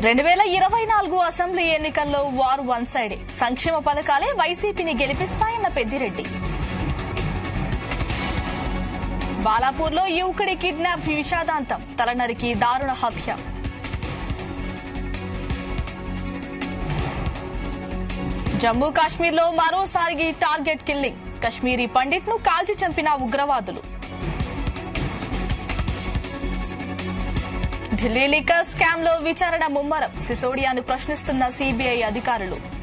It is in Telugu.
2024 అసెంబ్లీ ఎన్నికల్లో వార్ వన్ సైడే సంక్షేమ పథకాలే వైసీపీని గెలిపిస్తాయన్న పెద్దిరెడ్డి. బాలాపూర్లో యువకుడి కిడ్నాప్ విషాదాంతం, తలనరికి దారుణ హత్య. జమ్మూ కాశ్మీర్లో మరోసారి టార్గెట్ కిల్లింగ్, కశ్మీరీ పండిట్ను కాల్చి చంపిన ఉగ్రవాదులు. ఢిల్లీ లిక్కర్ స్కామ్ లో విచారణ ముమ్మరం, సిసోడియాను ప్రశ్నిస్తున్న సిబిఐ అధికారులు.